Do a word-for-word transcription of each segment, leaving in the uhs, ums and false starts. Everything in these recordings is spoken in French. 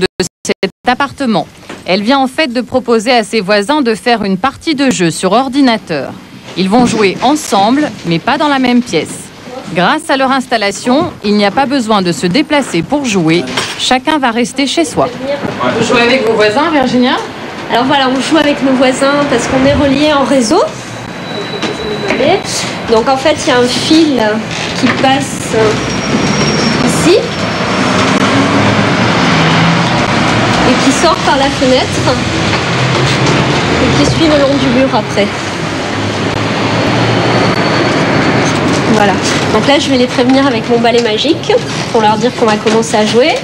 de cet appartement. Elle vient en fait de proposer à ses voisins de faire une partie de jeu sur ordinateur. Ils vont jouer ensemble, mais pas dans la même pièce. Grâce à leur installation, il n'y a pas besoin de se déplacer pour jouer. Chacun va rester chez soi. Vous jouez avec vos voisins, Virginia ? Alors voilà, on joue avec nos voisins parce qu'on est reliés en réseau. Donc en fait, il y a un fil qui passe ici et qui sort par la fenêtre et qui suit le long du mur après. Voilà. Donc là, je vais les prévenir avec mon balai magique pour leur dire qu'on va commencer à jouer.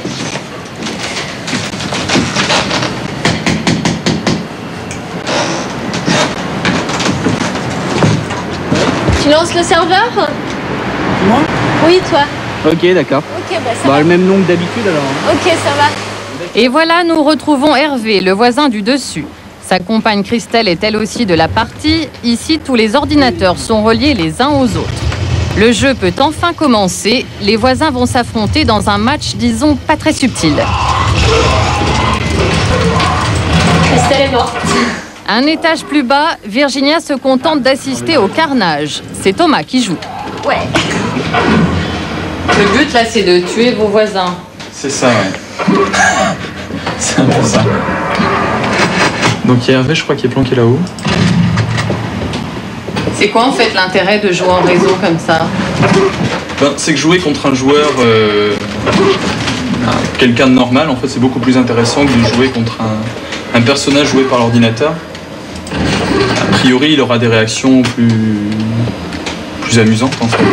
Tu lances le serveur ? Moi ? Oui, toi. Ok, d'accord. Ok, bah ça bah, va. le même nom que d'habitude alors. Ok, ça va. Et voilà, nous retrouvons Hervé, le voisin du dessus. Sa compagne Christelle est elle aussi de la partie. Ici, tous les ordinateurs sont reliés les uns aux autres. Le jeu peut enfin commencer. Les voisins vont s'affronter dans un match, disons, pas très subtil. Christelle est morte. Un étage plus bas, Virginia se contente d'assister au carnage. C'est Thomas qui joue. Ouais. Le but, là, c'est de tuer vos voisins. C'est ça, ouais. C'est un peu ça. Donc il y a Hervé, je crois, qui est planqué là-haut. C'est quoi, en fait, l'intérêt de jouer en réseau comme ça ? Ben, c'est que jouer contre un joueur, euh, quelqu'un de normal, en fait, c'est beaucoup plus intéressant que de jouer contre un, un personnage joué par l'ordinateur. A priori, il aura des réactions plus, plus amusantes, en fait.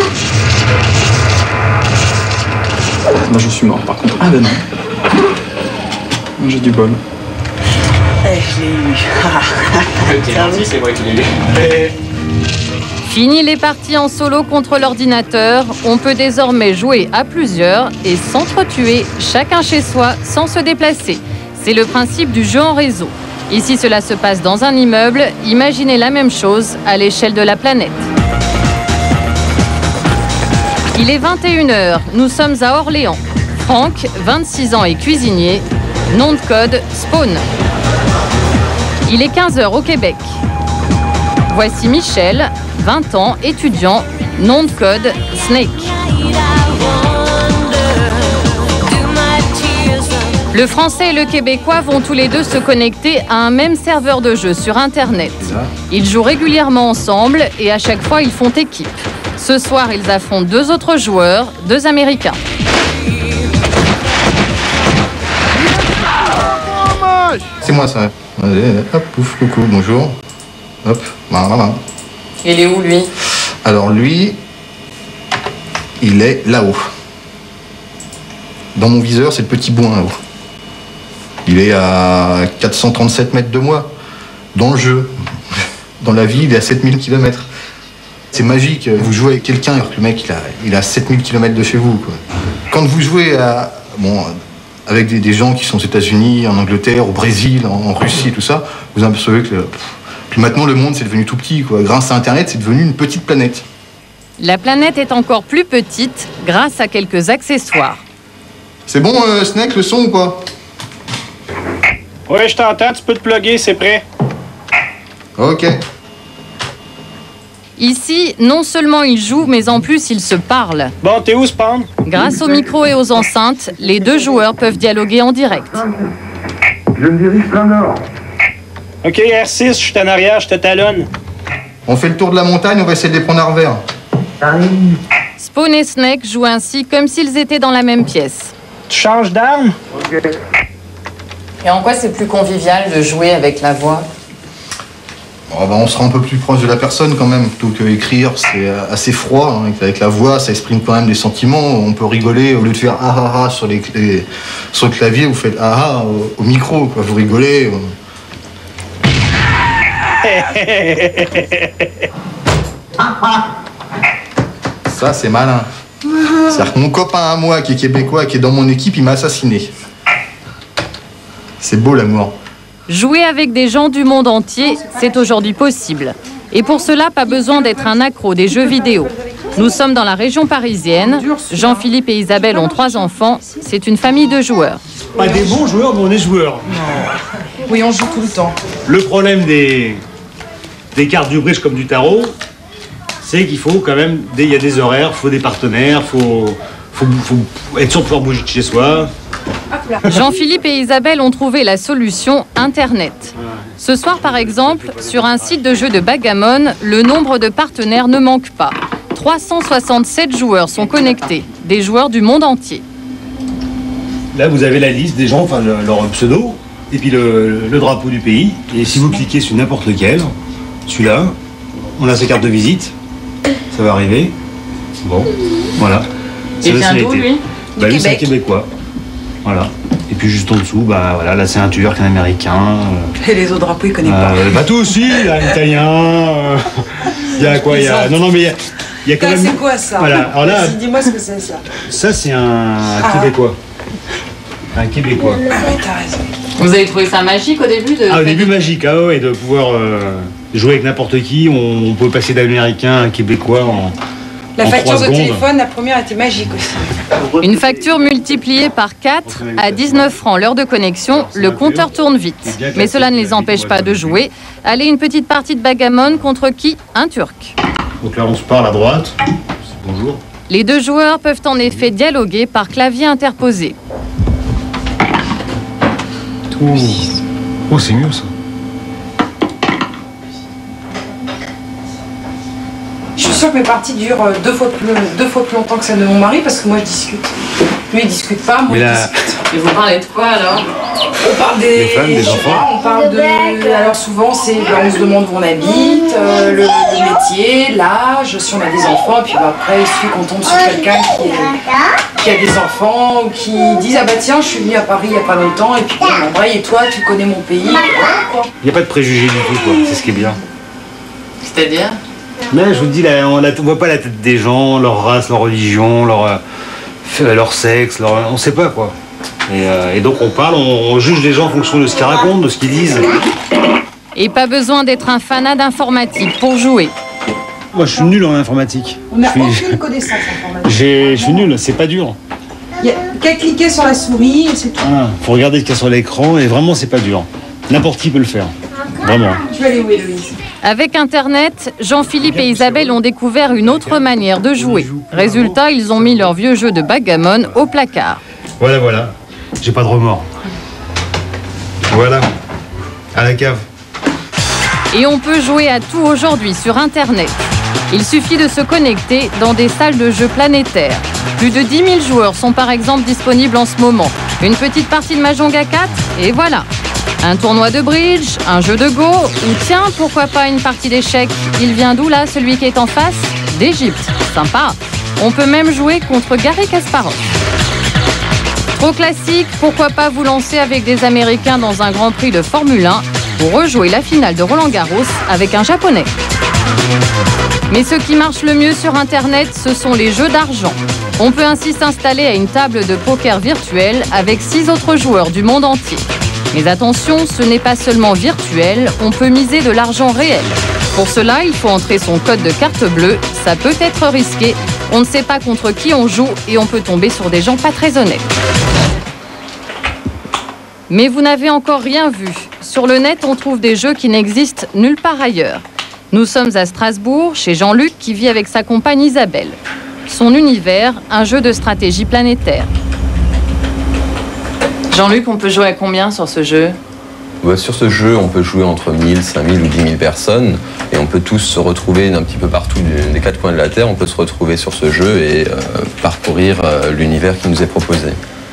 Là, je suis mort, par contre. Ah ben non. J'ai du bol. Eh, je l'ai eu. T'es gentil, c'est moi qui l'ai eu. Fini les parties en solo contre l'ordinateur. On peut désormais jouer à plusieurs et s'entretuer, chacun chez soi, sans se déplacer. C'est le principe du jeu en réseau. Ici, cela se passe dans un immeuble. Imaginez la même chose à l'échelle de la planète. Il est vingt et une heures. Nous sommes à Orléans. Franck, vingt-six ans, est cuisinier. Nom de code, Spawn. Il est quinze heures au Québec. Voici Michel, vingt ans, étudiant. Nom de code, Snake. Le français et le québécois vont tous les deux se connecter à un même serveur de jeu sur Internet. Ils jouent régulièrement ensemble et à chaque fois, ils font équipe. Ce soir, ils affrontent deux autres joueurs, deux Américains. C'est moi ça. Allez, hop, pouf, coucou, bonjour. Hop, voilà. Il est où, lui ? Alors lui, il est là-haut. Dans mon viseur, c'est le petit boin là-haut. Il est à quatre cent trente-sept mètres de moi. Dans le jeu. Dans la vie, il est à sept mille kilomètres. C'est magique. Vous jouez avec quelqu'un, alors que le mec, il a, il a sept mille kilomètres de chez vous, quoi. Quand vous jouez à... Bon, avec des, des gens qui sont aux États-Unis, en Angleterre, au Brésil, en, en Russie, tout ça, vous apercevez que... Pff, puis maintenant, le monde, c'est devenu tout petit, quoi. Grâce à Internet, c'est devenu une petite planète. La planète est encore plus petite grâce à quelques accessoires. C'est bon, euh, Snake, le son ou pas? Ouais, je t'entends, tu peux te plugger, c'est prêt. Ok. Ici, non seulement ils jouent, mais en plus ils se parlent. Bon, t'es où, Spawn? Grâce au micro et aux enceintes, les deux joueurs peuvent dialoguer en direct. Je me dirige plein nord. Ok, R six, je suis en arrière, je te talonne. On fait le tour de la montagne, on va essayer de les prendre à revers. Spawn et Snake jouent ainsi comme s'ils étaient dans la même pièce. Tu changes d'arme? Ok. Et en quoi c'est plus convivial de jouer avec la voix ? Oh, bah, on sera un peu plus proche de la personne quand même, plutôt que écrire, c'est assez froid. Hein. Avec la voix, ça exprime quand même des sentiments. On peut rigoler, au lieu de faire ah ah ah sur, les, les, sur le clavier, vous faites ah ah au, au micro, quoi. Vous rigolez. Ça, c'est malin. C'est-à-dire que mon copain à moi, qui est québécois, qui est dans mon équipe, il m'a assassiné. C'est beau l'amour. Jouer avec des gens du monde entier, c'est aujourd'hui possible. Et pour cela, pas besoin d'être un accro des jeux vidéo. Nous sommes dans la région parisienne. Jean-Philippe et Isabelle ont trois enfants. C'est une famille de joueurs. Pas des bons joueurs, mais on est joueurs. Oui, on joue tout le temps. Le problème des, des cartes du bridge comme du tarot, c'est qu'il faut quand même, il y a des horaires, il faut des partenaires, il faut, faut, faut être sûr de pouvoir bouger de chez soi. Jean-Philippe et Isabelle ont trouvé la solution Internet. Ce soir, par exemple, sur un site de jeu de backgammon, le nombre de partenaires ne manque pas. trois cent soixante-sept joueurs sont connectés, des joueurs du monde entier. Là, vous avez la liste des gens, enfin le, leur pseudo, et puis le, le drapeau du pays. Et si vous cliquez sur n'importe lequel, celui-là, on a sa carte de visite. Ça va arriver. Bon, voilà. Il vient d'où, lui? Bah, lui, c'est un Québécois. Voilà. Et puis juste en dessous, bah voilà, là c'est un Turc, un Américain. Euh, Et les autres drapeaux, ils connaissent euh, pas. Bah tout aussi, il y a un Italien. Euh, il y a quoi? Il y a... Non, non, mais il y a, il y a quand même. C'est quoi ça? Voilà. Alors là, dis-moi ce que c'est ça. Ça c'est un, Ah. un Québécois. Un Québécois. Ah oui, t'as raison. Vous avez trouvé ça magique au début de... Ah, au début magique, ah ouais, de pouvoir euh, jouer avec n'importe qui. On, on peut passer d'Américain à un Québécois en. La en facture trois de secondes. téléphone, la première était magique aussi. Une facture multipliée par quatre à dix-neuf francs l'heure de connexion, le compteur tourne vite. Mais cela ne les empêche pas de jouer. Allez, une petite partie de backgammon contre qui? Un Turc. Donc là, on se parle à droite. Bonjour. Les deux joueurs peuvent en effet dialoguer par clavier interposé. Oh, oh c'est mieux ça. Je suis sûre que mes parties durent euh, deux fois plus, deux fois plus longtemps que celles de mon mari parce que moi je discute. Lui il discute pas, moi Mais je là- discute. Et vous parlez de quoi alors? On parle des, Des femmes, des je sais enfants. pas, on parle de. Alors souvent c'est ben, on se demande où on habite, euh, le, le métier, l'âge, si on a des enfants, et puis ben, après il suffit qu'on tombe sur quelqu'un qui, est- qui a des enfants ou qui disent ah bah tiens je suis venu à Paris il y a pas longtemps et puis bon, ben, ouais, et toi tu connais mon pays, voilà, quoi. Il n'y a pas de préjugés du tout, quoi. C'est ce qui est bien. C'est-à-dire? Mais je vous dis, là, on ne voit pas la tête des gens, leur race, leur religion, leur, euh, leur sexe, leur, on ne sait pas quoi. Et, euh, et donc on parle, on, on juge les gens en fonction de ce qu'ils racontent, de ce qu'ils disent. Et pas besoin d'être un fanat d'informatique pour jouer. Moi je suis nul en informatique. On n'a Je suis- aucune connaissance informatique. j'ai- Je suis nul, c'est pas dur. Il y a qu'à cliquer sur la souris et c'est tout. Ah, faut regarder ce qu'il y a sur l'écran et vraiment c'est pas dur. N'importe qui peut le faire. Vraiment. Tu vas aller où Héloïse? Avec Internet, Jean-Philippe et Isabelle ont découvert une autre manière de jouer. Résultat, ils ont mis leur vieux jeu de backgammon au placard. Voilà, voilà. J'ai pas de remords. Voilà. À la cave. Et on peut jouer à tout aujourd'hui sur Internet. Il suffit de se connecter dans des salles de jeux planétaires. Plus de dix mille joueurs sont par exemple disponibles en ce moment. Une petite partie de Mahjong à quatre, et voilà. Un tournoi de bridge, un jeu de go, ou tiens, pourquoi pas une partie d'échecs. Il vient d'où là, celui qui est en face? D'Égypte. Sympa. On peut même jouer contre Garry Kasparov. Trop classique, pourquoi pas vous lancer avec des Américains dans un Grand Prix de Formule un pour rejouer la finale de Roland Garros avec un Japonais. Mais ce qui marche le mieux sur Internet, ce sont les jeux d'argent. On peut ainsi s'installer à une table de poker virtuelle avec six autres joueurs du monde entier. Mais attention, ce n'est pas seulement virtuel, on peut miser de l'argent réel. Pour cela, il faut entrer son code de carte bleue, ça peut être risqué. On ne sait pas contre qui on joue et on peut tomber sur des gens pas très honnêtes. Mais vous n'avez encore rien vu. Sur le net, on trouve des jeux qui n'existent nulle part ailleurs. Nous sommes à Strasbourg, chez Jean-Luc qui vit avec sa compagne Isabelle. Son univers, un jeu de stratégie planétaire. Jean-Luc, on peut jouer à combien sur ce jeu? Ouais, sur ce jeu, on peut jouer entre mille, cinq mille ou dix mille personnes et on peut tous se retrouver d'un petit peu partout du- des quatre coins de la Terre. On peut se retrouver sur ce jeu et euh, parcourir euh, l'univers qui nous est proposé.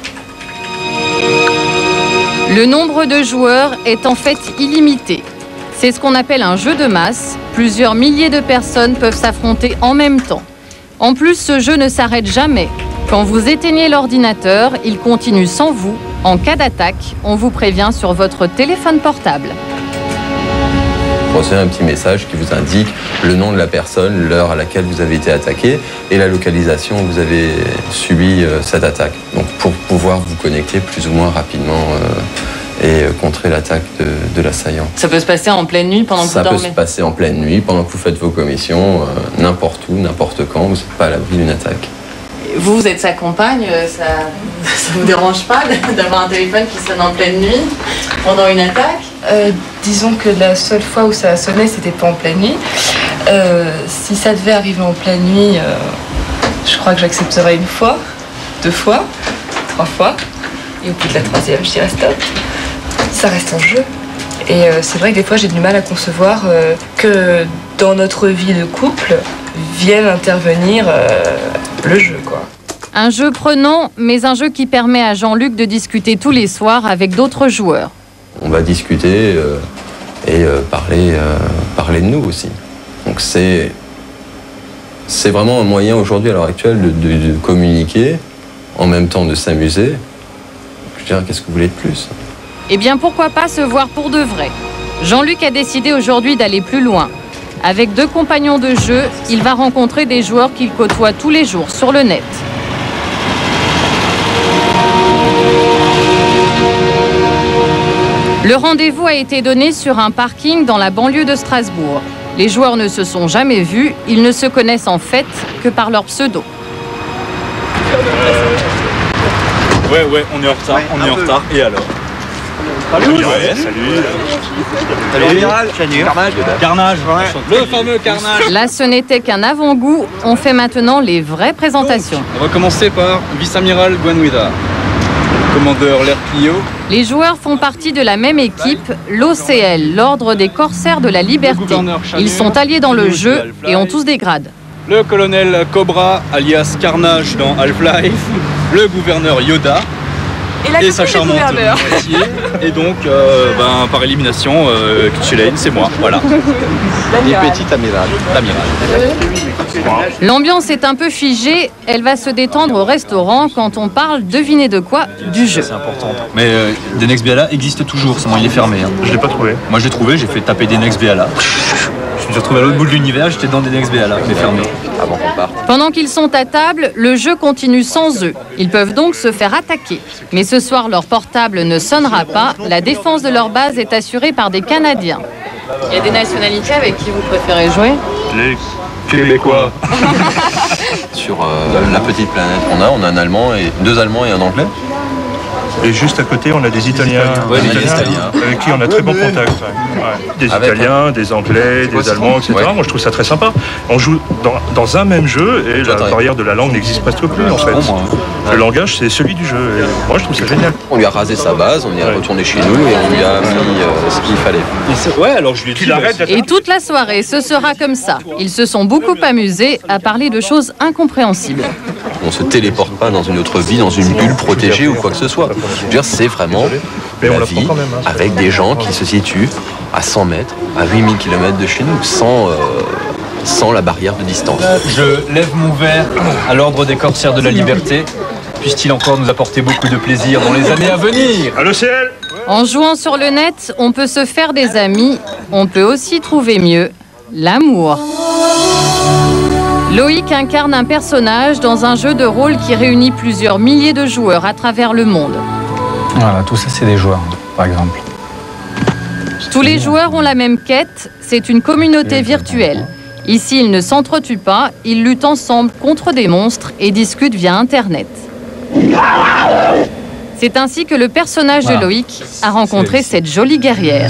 Le nombre de joueurs est en fait illimité. C'est ce qu'on appelle un jeu de masse. Plusieurs milliers de personnes peuvent s'affronter en même temps. En plus, ce jeu ne s'arrête jamais. Quand vous éteignez l'ordinateur, il continue sans vous. En cas d'attaque, on vous prévient sur votre téléphone portable. Vous recevez un petit message qui vous indique le nom de la personne, l'heure à laquelle vous avez été attaqué et la localisation où vous avez subi euh, cette attaque. Donc pour pouvoir vous connecter plus ou moins rapidement euh, et contrer l'attaque de, de l'assaillant. Ça peut se passer en pleine nuit pendant que Ça vous dormez? peut se passer en pleine nuit, pendant que vous faites vos commissions, euh, n'importe où, n'importe quand, vous n'êtes pas à l'abri d'une attaque. Vous, vous êtes sa compagne, ça ça vous dérange pas d'avoir un téléphone qui sonne en pleine nuit pendant une attaque? Euh, disons que la seule fois où ça a sonné, c'était pas en pleine nuit. Euh, si ça devait arriver en pleine nuit, euh, je crois que j'accepterais une fois, deux fois, trois fois. Et au bout de la troisième, je dirais stop. Ça reste un jeu. Et euh, c'est vrai que des fois, j'ai du mal à concevoir euh, que dans notre vie de couple vienne intervenir euh, le jeu, quoi. Un jeu prenant, mais un jeu qui permet à Jean-Luc de discuter tous les soirs avec d'autres joueurs. On va discuter euh, et euh, parler, euh, parler de nous aussi. Donc c'est, c'est vraiment un moyen aujourd'hui, à l'heure actuelle, de, de, de communiquer, en même temps de s'amuser. Je dirais, qu'est-ce que vous voulez de plus? Eh bien, pourquoi pas se voir pour de vrai? Jean-Luc a décidé aujourd'hui d'aller plus loin. Avec deux compagnons de jeu, il va rencontrer des joueurs qu'il côtoie tous les jours sur le net. Le rendez-vous a été donné sur un parking dans la banlieue de Strasbourg. Les joueurs ne se sont jamais vus, ils ne se connaissent en fait que par leur pseudo. Ouais, ouais, on est en retard, on est en retard, et alors? Salut, ouais, salut. Salut, Amiral. Carnage. Carnage, ouais. Le fameux carnage. Là, ce n'était qu'un avant-goût. On fait maintenant les vraies présentations. Donc, on va commencer par vice-amiral Guanouida, commandeur L'air Clio. Les joueurs font partie de la même équipe, l'O C L, l'Ordre des Corsaires de la Liberté. Ils sont alliés dans le jeu et ont tous des grades. Le colonel Cobra, alias Carnage dans Half-Life. Le gouverneur Yoda. Et, la et sa charmante moitié. Et donc, euh, ben, par élimination, euh, Kutchelaine, c'est moi. Voilà. Et petit amiral. L'amiral. L'ambiance est un peu figée. Elle va se détendre au restaurant quand on parle, devinez de quoi, du jeu. C'est important. Mais euh, Denex Beala existe toujours, seulement il est fermé. Hein. Je l'ai pas trouvé. Moi je l'ai trouvé, j'ai fait taper Denex Beala. Je me suis retrouvé à l'autre bout de l'univers, j'étais dans Denex Beala, mais fermé. Avant qu'on parte. Pendant qu'ils sont à table, le jeu continue sans eux. Ils peuvent donc se faire attaquer. Mais ce soir, leur portable ne sonnera pas. La défense de leur base est assurée par des Canadiens. Il y a des nationalités avec qui vous préférez jouer? Les Québécois. Sur euh, la petite planète qu'on a, on a un Allemand et deux Allemands et un Anglais. Et juste à côté, on a des Italiens, ouais, des des Italiens Italiens. avec qui on a très bon contact. Ouais. Ouais. Des avec Italiens, un... des Anglais, des Allemands, et cetera. Ouais. Moi, je trouve ça très sympa. On joue dans, dans un même jeu et la barrière de la langue n'existe presque plus, en fait. Bon, le langage, c'est celui du jeu. Et moi, je trouve ça génial. On lui a rasé sa base, on y est ouais. retourné chez nous et on lui a mis euh, ce qu'il fallait. Ouais, alors je lui ai dit... Et toute la soirée, ce sera comme ça. Ils se sont beaucoup amusés à parler de choses incompréhensibles. On ne se téléporte pas dans une autre vie, dans une bulle protégée ou quoi que ce soit. Je veux dire, c'est vraiment la vie avec des gens qui se situent à cent mètres, à huit mille kilomètres de chez nous, sans, euh, sans la barrière de distance. Je lève mon verre à l'Ordre des Corsaires de la Liberté, puisse-t-il encore nous apporter beaucoup de plaisir dans les années à venir. À l'O C L. En jouant sur le net, on peut se faire des amis, on peut aussi trouver mieux, l'amour. Loïc incarne un personnage dans un jeu de rôle qui réunit plusieurs milliers de joueurs à travers le monde. Voilà, tout ça c'est des joueurs, par exemple. Tous les joueurs ont la même quête, c'est une communauté virtuelle. Ici, ils ne s'entretuent pas, ils luttent ensemble contre des monstres et discutent via Internet. C'est ainsi que le personnage voilà. de Loïc a rencontré cette jolie guerrière.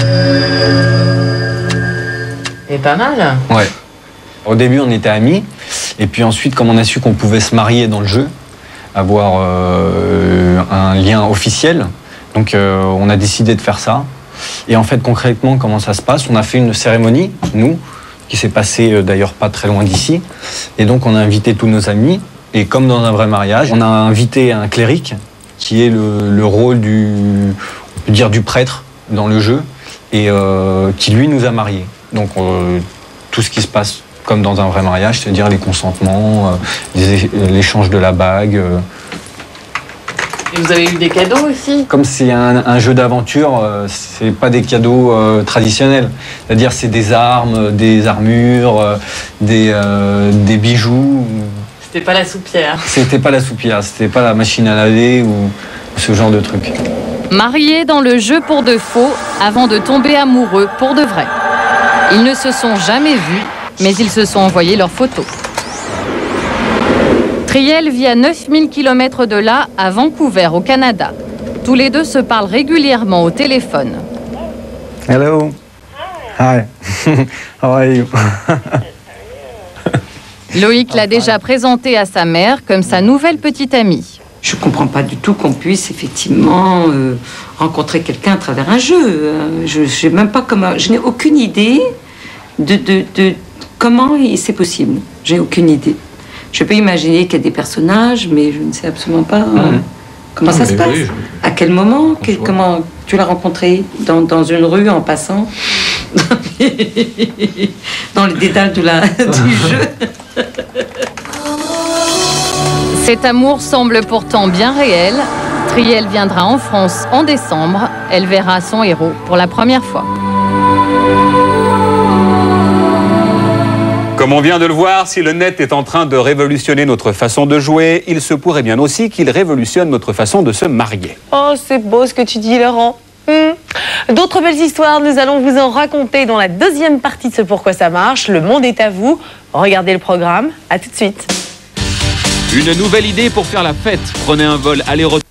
C'est pas mal. Ouais. Au début, on était amis, et puis ensuite, comme on a su qu'on pouvait se marier dans le jeu, avoir euh, un lien officiel, donc euh, on a décidé de faire ça. Et en fait, concrètement, comment ça se passe? On a fait une cérémonie, nous, qui s'est passée euh, d'ailleurs pas très loin d'ici, et donc on a invité tous nos amis, et comme dans un vrai mariage, on a invité un cléric, qui est le, le rôle du, on peut dire, du prêtre dans le jeu, et euh, qui lui nous a mariés. Donc euh, tout ce qui se passe comme dans un vrai mariage, c'est-à-dire les consentements, euh, l'échange de la bague. Euh. Et vous avez eu des cadeaux aussi? Comme c'est un, un jeu d'aventure, euh, c'est pas des cadeaux euh, traditionnels. C'est-à-dire c'est des armes, des armures, euh, des, euh, des bijoux. C'était pas la soupière. C'était pas la soupière, c'était pas la machine à laver ou ce genre de truc. Mariés dans le jeu pour de faux avant de tomber amoureux pour de vrai. Ils ne se sont jamais vus, mais ils se sont envoyés leurs photos. Triel vit à neuf mille kilomètres de là, à Vancouver, au Canada. Tous les deux se parlent régulièrement au téléphone. Hello. Hi. How are you? Loïc l'a déjà présenté à sa mère comme sa nouvelle petite amie. Je ne comprends pas du tout qu'on puisse effectivement euh, rencontrer quelqu'un à travers un jeu. Je, je, même pas comment, je n'ai aucune idée de, de, de comment c'est possible. J'ai aucune idée. Je peux imaginer qu'il y a des personnages, mais je ne sais absolument pas euh, mmh. comment ça se passe. Oui, je... À quel moment que, Comment tu l'as rencontré dans, dans une rue en passant dans les dédales de la, du jeu. Cet amour semble pourtant bien réel. Triel viendra en France en décembre. Elle verra son héros pour la première fois. Comme on vient de le voir, si le net est en train de révolutionner notre façon de jouer, il se pourrait bien aussi qu'il révolutionne notre façon de se marier. Oh, c'est beau ce que tu dis, Laurent. Mmh. D'autres belles histoires, nous allons vous en raconter dans la deuxième partie de ce Pourquoi ça marche. Le monde est à vous. Regardez le programme. À tout de suite. Une nouvelle idée pour faire la fête. Prenez un vol aller-retour